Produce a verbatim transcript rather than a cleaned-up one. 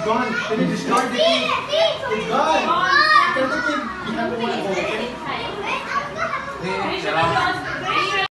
It's gone. Can you discard the key? It's gone. Tell the kid you have to want to go. Okay? Hey, salamat.